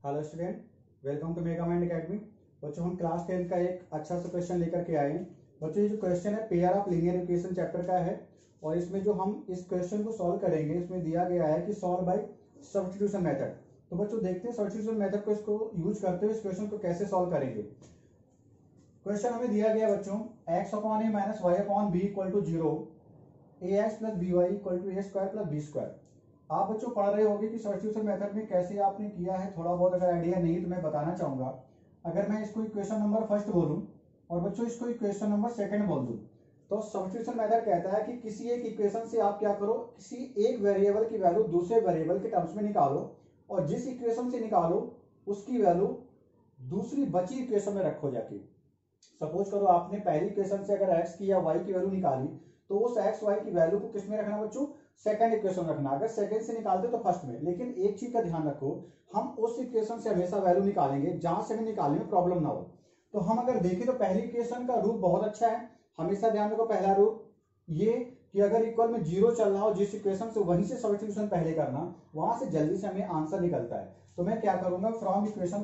Hello student, welcome to Mega Mind Academy. बच्चों हम class 10 का एक अच्छा सा क्वेश्चन लेकर के आए हैं। बच्चों ये जो क्वेश्चन है pair of linear equation chapter का है और इसमें जो हम इस क्वेश्चन को सॉल्व करेंगे इसमें दिया गया है कि सॉल्व बाय सब्स्टिट्यूशन मेथड। तो बच्चों देखते हैं सब्स्टिट्यूशन मेथड को इसको यूज करते हुए इस क्वेश्चन को कैसे सॉल्व करेंगे। क्वेश्चन हमें दिया गया बच्चों x upon a minus y upon b equal to 0, ax plus b y equal to a square plus b square. आप बच्चों पढ़ रहे होंगे कि सब्स्टिट्यूशन मेथड में कैसे आपने किया है, थोड़ा बहुत अगर आइडिया नहीं तो मैं बताना चाहूंगा। अगर मैं इसको इक्वेशन नंबर फर्स्ट बोलूं और बच्चों इसको इक्वेशन नंबर सेकंड बोल दूं तो सब्स्टिट्यूशन मेथड कहता है कि किसी एक इक्वेशन से आप क्या करो, किसी एक वेरिएबल की वैल्यू दूसरे वेरिएबल के टर्म्स में निकालो और जिस इक्वेशन से निकालो उसकी वैल्यू दूसरी बची इक्वेशन में रखो जाके। सपोज करो आपने पहली इक्वेशन से अगर x की या y की वैल्यू निकाली तो उस x y की वैल्यू को किसमें रखना बच्चों, सेकंड इक्वेशन रखना। अगर सेकंड से निकालते तो फर्स्ट में, लेकिन एक चीज का ध्यान रखो, हम उस इक्वेशन से हमेशा वैल्यू निकालेंगे जहां से हमें निकालने में प्रॉब्लम ना हो। तो हम अगर देखें तो पहली इक्वेशन का रूप बहुत अच्छा है, हमेशा ध्यान रखो पहला रूप ये कि अगर इक्वल में 0 चल रहा हो जिस इक्वेशन से वहीं से सब्स्टिट्यूशन पहले करना, वहां से जल्दी से हमें आंसर निकलता है। तो मैं क्या करूंगा, फ्रॉम इक्वेशन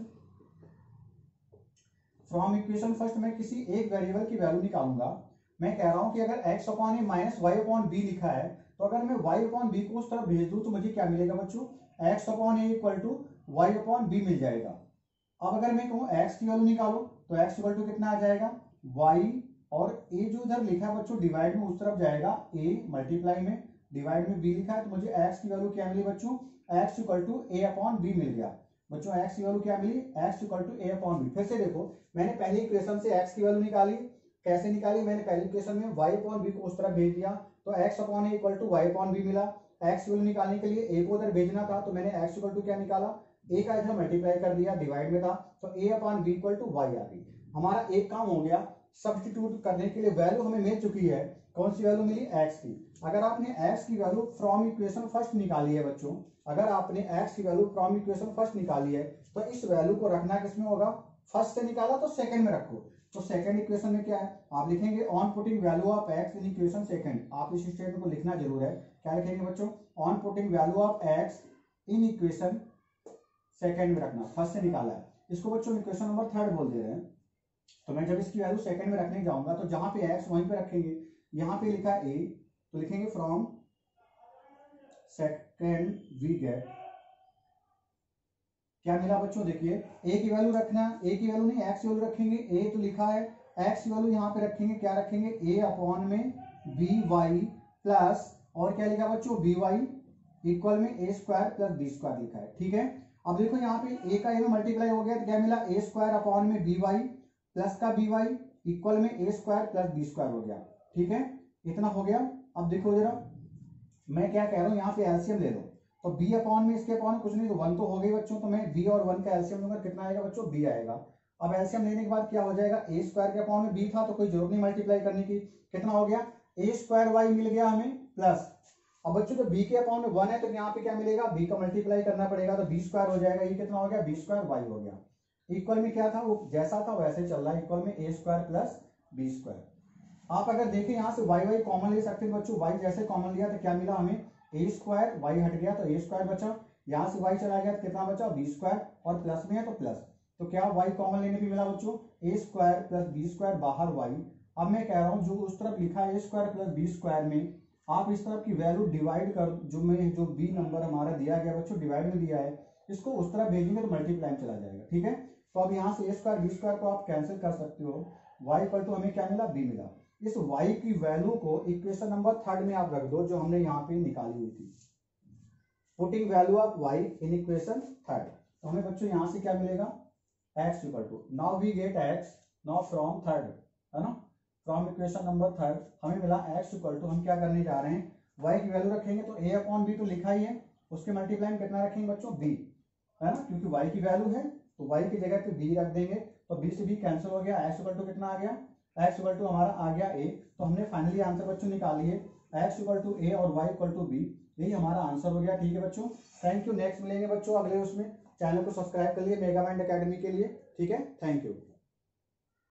फर्स्ट मैं किसी एक वेरिएबल की वैल्यू निकालूंगा। मैं कह रहा हूं कि अगर x upon a minus y upon b लिखा है तो अगर मैं y अपॉन बी को उस तरफ भेज दूं तो मुझे क्या मिलेगा बच्चों, x upon a equal to y upon b मिल जाएगा। अब अगर मैं कहूं x की वैल्यू निकालो तो x इक्वल टू कितना आ जाएगा, y, और a जो इधर लिखा है बच्चों डिवाइड में उस तरफ जाएगा, a मल्टीप्लाई में डिवाइड में b लिखा है तो मुझे x की वैल्यू क्या मिली बच्चों, x equal to a upon b मिल गया। बच्चों x की वैल्यू क्या मिली, x equal to a upon b। फिर से देखो मैंने पहली इक्वेशन से x की वैल्यू निकाली, कैसे निकाली, मैंने पहली इक्वेशन में y अपॉन b को उस तरफ भेज दिया तो x upon a equal to y upon b मिला। x वैल्यू निकालने के लिए a को उधर भेजना था तो मैंने x इक्वल टू क्या निकाला, a का इधर मल्टीप्लाई कर दिया, डिवाइड में था तो a upon b equal to y आ गई। हमारा एक काम हो गया, सब्स्टिट्यूट करने के लिए वैल्यू हमें मिल चुकी है। कौन सी वैल्यू मिली, x की। अगर आपने x की वैल्यू फ्रॉम इक्वेशन फर्स्ट निकाली है बच्चों, अगर आपने x की वैल्यू फ्रॉम इक्वेशन फर्स्ट निकाली है तो इस वैल्यू को रखना किसमें होगा, फर्स्ट से निकाला तो सेकंड में रखो। तो सेकंड इक्वेशन में क्या है, आप लिखेंगे on putting value of x in equation second. आप इस स्टेटमेंट को लिखना जरूर है। क्या लिखेंगे बच्चों, on putting value of x in equation second में रखना, फर्स्ट से निकाला है। इसको बच्चों इक्वेशन नंबर थर्ड बोल दे रहे हैं। तो मैं जब इसकी वैल्यू सेकंड में रखने जाऊंगा तो जहां पे x वहीं पे रखेंगे, यहाँ पे लिखा है a तो लिखेंगे फ्रॉम सेकंड वी गेट, क्या मिला बच्चों, देखिए a की वैल्यू रखना, a की वैल्यू नहीं x की वैल्यू रखेंगे, a तो लिखा है, x की वैल्यू यहाँ पे रखेंगे, क्या रखेंगे, a अपॉन में बी वाई प्लस और क्या लिखा बच्चों, बी वाई इक्वल में a square plus b square लिखा है। ठीक है, अब देखो यहाँ पे a का a में मल्टीप्लाई हो गया तो क्या मिला, ए स्क्वायर अपॉन में बी वाई प्लस का बी वाई इक्वल में a square plus b square हो गया। ठीक है, इतना हो गया। अब देखो जरा मैं क्या कह रहा हूँ, यहाँ पे एलसीएम ले लो तो b अपॉन में इसके अपॉन कुछ नहीं तो 1 तो हो गई बच्चों, तो मैं b और 1 का एलसीएम लूंगा, कितना आएगा बच्चों, b आएगा। अब एलसीएम लेने के बाद क्या हो जाएगा, ए स्क्वायर के अपॉन में b था तो कोई जरूरत नहीं मल्टीप्लाई करने की, कितना हो गया, ए स्क्वायर वाई मिल गया हमें प्लस। अब बच्चों तो b के अपॉन में 1 है तो यहाँ पे क्या मिलेगा, b का मल्टीप्लाई करना पड़ेगा तो b स्क्वायर हो जाएगा, ये कितना हो गया, b स्क्वायर वाई हो गया। इक्वल में क्या था, वो जैसा था वैसे चल रहा है, इक्वल में a square plus b square. आप अगर देखें यहाँ से वाई वाई कॉमन ले सकते हैं बच्चों, वाई जैसे कॉमन लिया तो क्या मिला हमें, ए स्क्वायर, वाई हट गया तो ए स्क्वायर बचा, यहाँ से वाई चला गया तो कितना बचा, बी स्क्वायर, और प्लस में है तो प्लस, तो क्या वाई कॉमन लेने पे मिला बच्चों, a square plus b square बाहर वाई। अब मैं कह रहा हूँ जो उस तरफ लिखा है a square plus b square में आप इस तरफ की वैल्यू डिवाइड कर, जो बी नंबर हमारा दिया गया बच्चों डिवाइड में दिया है, इसको उस तरफ भेजेंगे तो मल्टीप्लाई में चला जाएगा। ठीक है, तो अब यहाँ से ए स्क्वायर बी स्क्वायर को आप कैंसिल कर सकते हो, वाई पर तो हमें क्या मिला, बी मिला। इस y की वैल्यू को इक्वेशन नंबर थर्ड में आप रख दो जो हमने यहाँ पे निकाली हुई थी, putting value of y in equation third. तो हमें बच्चों यहाँ से क्या मिलेगा, x equal to, now we get x, now from third, है ना, फ्रॉम इक्वेशन नंबर थर्ड हमें मिला x इक्वल टू, हम क्या करने जा रहे हैं, y की वैल्यू रखेंगे तो a अपॉन बी तो लिखा ही है, उसके मल्टीप्लाई में कितना रखेंगे बच्चों, b, है ना, क्योंकि y की वैल्यू है तो y की जगह पे b रख देंगे तो b से b कैंसिल हो गया, x इक्वल टू कितना आ गया, x इक्वल टू हमारा आ गया a। तो हमने फाइनली आंसर बच्चों निकाली है, x इक्वल टू a और y इक्वल टू b, यही हमारा आंसर हो गया। ठीक है बच्चों, थैंक यू। नेक्स्ट मिलेंगे बच्चों अगले उसमें, चैनल को सब्सक्राइब कर लिए मेगा माइंड अकेडमी के लिए। ठीक है, थैंक यू।